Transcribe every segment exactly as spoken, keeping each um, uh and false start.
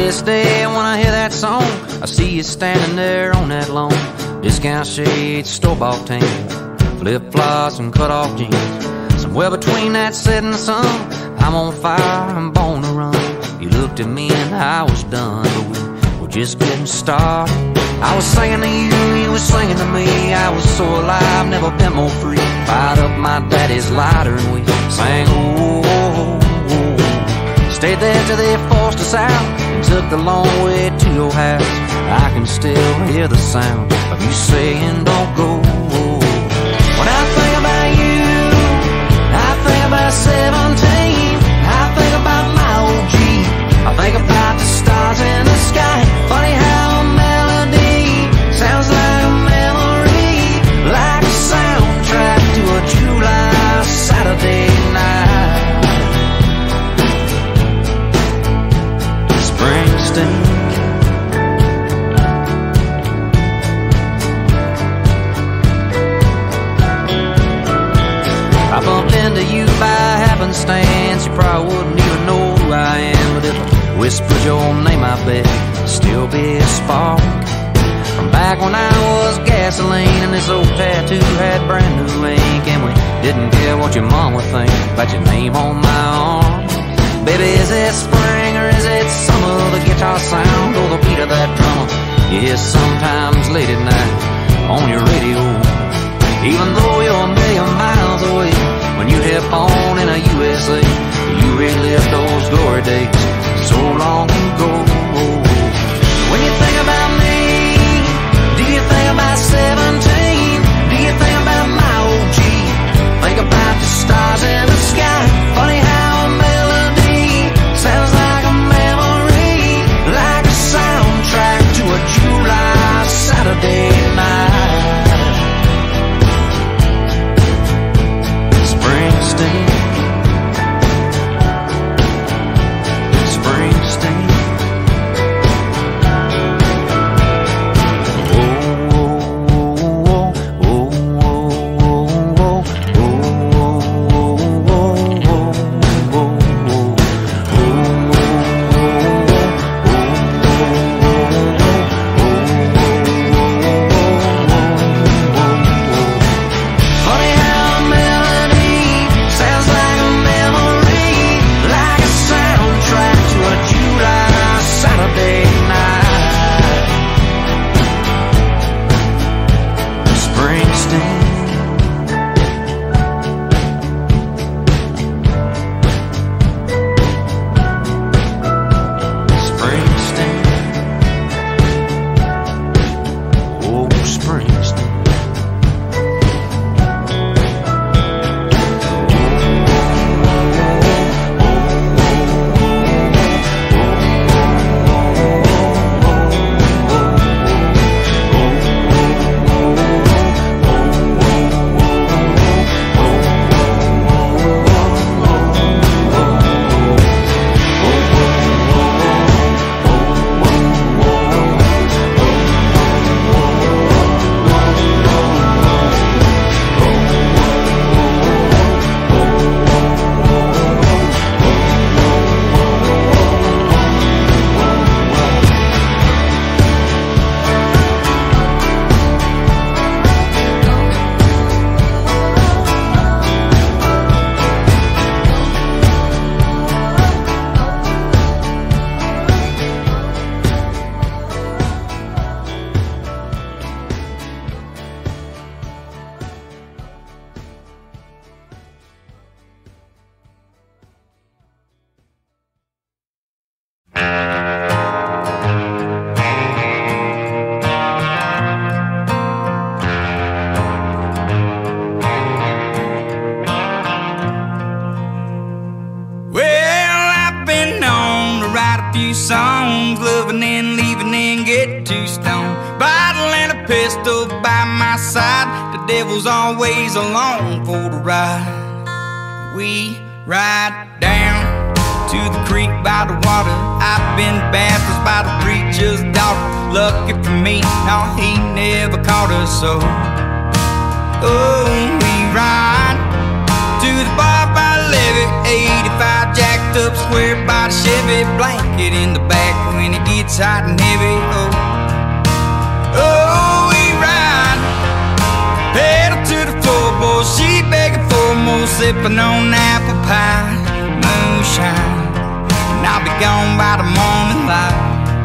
this day, when I hear that song, I see you standing there on that lawn. Discount shades, store-bought tan, flip-flops and cut-off jeans. Somewhere between that setting sun, I'm on fire, I'm born to run. You looked at me and I was done, but we were just getting started. I was singing to you, you were singing to me. I was so alive, never been more free. Fired up my daddy's lighter and we sang, oh, oh, oh, oh. Stayed there till they forced us out and took the long way to your house. I can still hear the sound of you saying, don't go. When I think about you, I think about seventeen. I think about my old Jeep. I think about the stars in the sky. Funny how a melody sounds like a memory, like a soundtrack to a July Saturday night. Springsteen. I bumped into you by happenstance. You probably wouldn't even know who I am, but if I whispered your name, I bet it'd still be a spark from back when I was gasoline and this old tattoo had brand new ink, and we didn't care what your mom would think about your name on my arm. Baby, is it spring or is it summer? The guitar sound or the beat of that drummer you hear sometimes late at night on your radio. Even though you're a million miles away, when you hit on in a U S A, you relive those glory days so long ago. When you think about me, do you think about seventeen? Do you think about my old Jeep? Think about the stars in the sky. Funny how a melody sounds like a memory, like a soundtrack to a July Saturday night. Springsteen. Springsteen. Songs, loving and leaving and get too stoned. Bottle and a pistol by my side. The devil's always along for the ride. We ride down to the creek by the water. I've been baptized by the preacher's daughter. Lucky for me, no, he never caught us so. Oh, we ride to the bar by Levy, eighty-five Jack Tucked up square by the Chevy, blanket in the back when it gets hot and heavy. Oh, oh, we ride, pedal to the floor, boy. She begging for more, sipping on apple pie, moonshine, and I'll be gone by the morning light.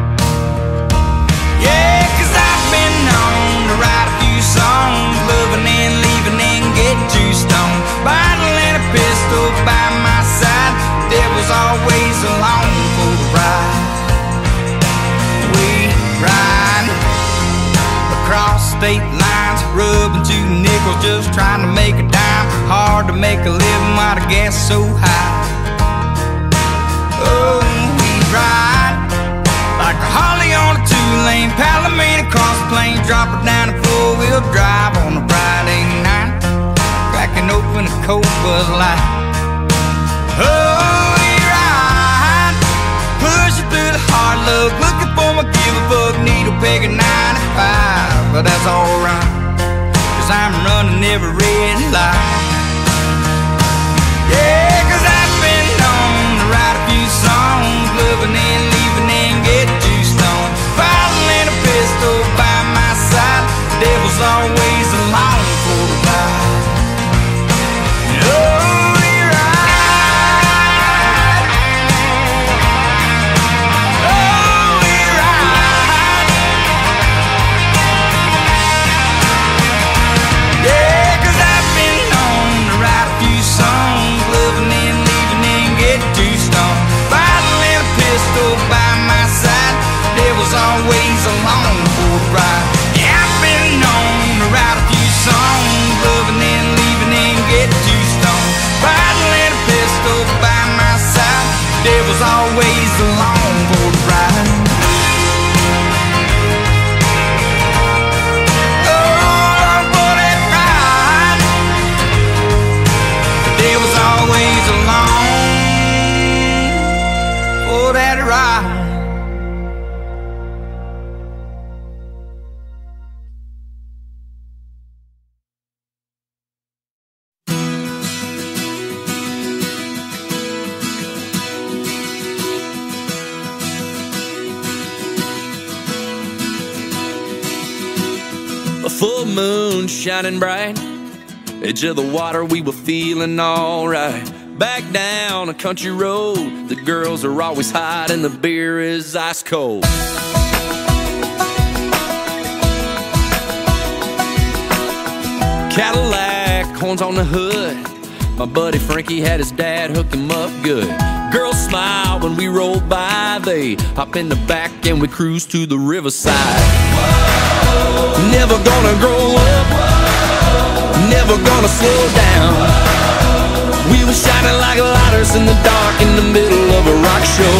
Yeah, cause I've been known to write a few songs, loving and leaving and getting too stoned. Bottle and a pistol by my side, the devil's always along for the ride. We ride across state lines, rubbing two nickels, just trying to make a dime. Hard to make a living while the gas is so high. Oh, we ride like a Harley on a two-lane Palomino across the plain, drop it down a four-wheel drive on a Friday night, cracking open a cold Bud Light. Oh, we ride, pushing through the hard luck, looking for my give-a-fuck needle peg at ninety-five, but that's alright, cause I'm running every red light. Yeah, cause I've been known to write a few songs, loving and leaving and getting too stoned. Bottle and a pistol by my side, the devil's always along for the ride. Oh, we ride, oh, we ride. Yeah, cause I've been known to write a few songs, loving and leaving and getting too stoned. Bottle and a pistol by my side, the devil's always along for the ride. Yeah, I've been known to write a few songs, loving and leaving and getting too stoned. Bottle and a pistol by my side, the devil's always along for the ride. Oh, for that ride, the devil's always along for that ride. A full moon shining bright, edge of the water, we were feeling alright. Back down a country road, the girls are always hot and the beer is ice cold. Cadillac, horns on the hood, my buddy Frankie had his dad hook him up good. Girls smile when we roll by, they hop in the back and we cruise to the riverside. Never gonna grow up, never gonna slow down. We were shining like lighters in the dark in the middle of a rock show.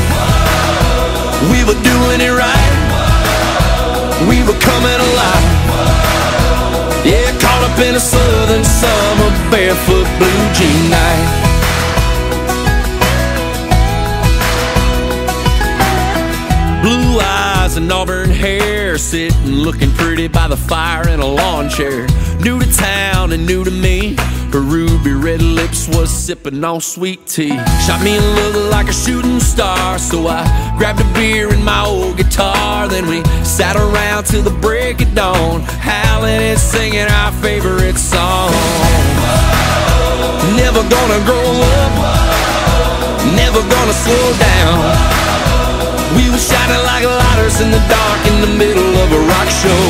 We were doing it right, we were coming alive. Yeah, caught up in a southern summer, barefoot blue jean night. Blue eyes and auburn hair, sitting looking pretty by the fire in a lawn chair. New to town and new to me, her ruby red lips was sipping on sweet tea. Shot me a look like a shooting star, so I grabbed a beer and my old guitar. Then we sat around till the break of dawn, howling and singing our favorite song. Never gonna grow up, never gonna slow down. We were shining like lighters in the dark in the middle of a rock show.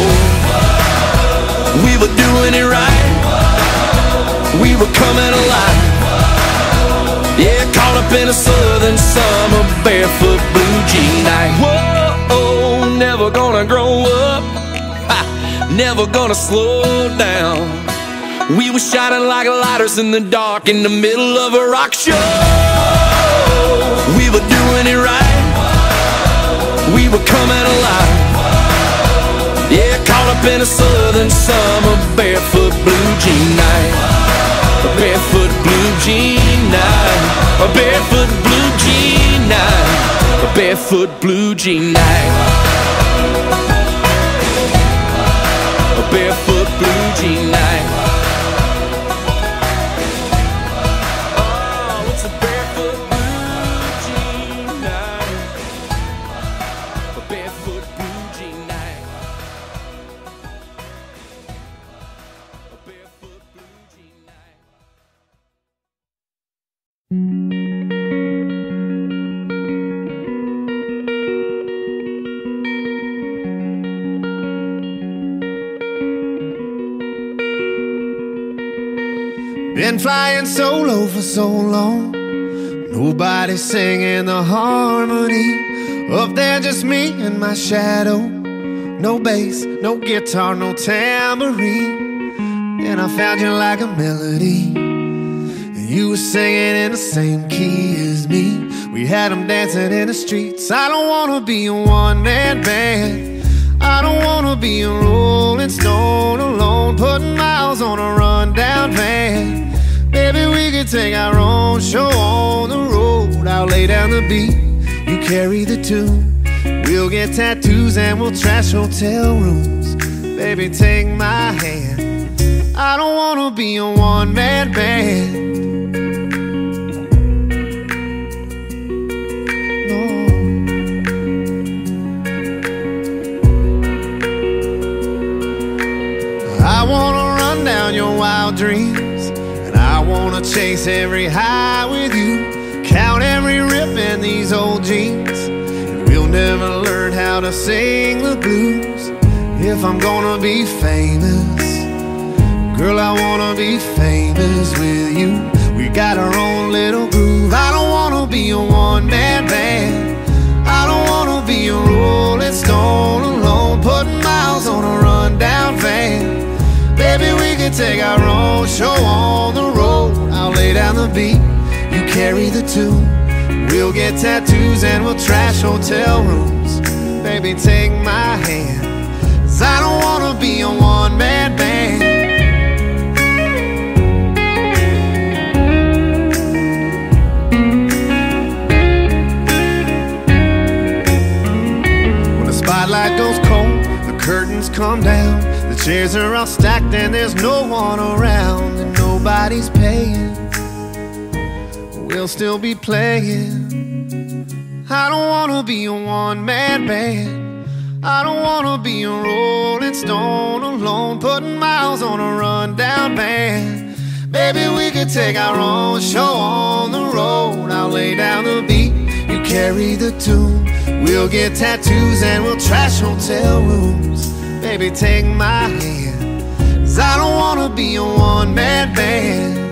We were doing it right, we were coming alive. Yeah, caught up in a southern summer, barefoot blue jean night. Whoa, never gonna grow up, ha, never gonna slow down. We were shining like lighters in the dark in the middle of a rock show. We were doing it right, we were coming alive. Yeah, caught up in a southern summer, barefoot blue jean night. A barefoot blue jean night, a barefoot blue jean night, a barefoot blue jean night, a barefoot blue jean night. Oh, it's a barefoot blue Been flying solo for so long, nobody singing the harmony. Up there just me and my shadow. No bass, no guitar, no tambourine. And I found you like a melody. You were singing in the same key as me. We had them dancing in the streets. I don't wanna be a one-man band. I don't wanna be a rolling stone alone, putting miles on a rundown van. Maybe we could take our own show on the road. I'll lay down the beat, you carry the tune. We'll get tattoos and we'll trash hotel rooms. Baby, take my hand. I don't wanna be a one-man band. I wanna run down your wild dreams, and I wanna chase every high with you. Count every rip in these old jeans, and we'll never learn how to sing the blues. If I'm gonna be famous, girl, I wanna be famous with you. We got our own little groove. I don't wanna be a one-man band. I don't wanna be a rolling stone alone, putting miles on a rundown van. Baby, we can take our own show on the road. I'll lay down the beat, you carry the tune. We'll get tattoos and we'll trash hotel rooms. Baby, take my hand, 'cause I don't wanna be a one-man band. When the spotlight goes cold, the curtains come down. The chairs are all stacked and there's no one around, and nobody's paying. We'll still be playing. I don't wanna be a one-man band. I don't wanna be a rolling stone alone, putting miles on a rundown van. Baby, we could take our own show on the road. I'll lay down the beat, you carry the tune. We'll get tattoos and we'll trash hotel rooms. Baby, take my hand, 'cause I don't wanna be a one-man band.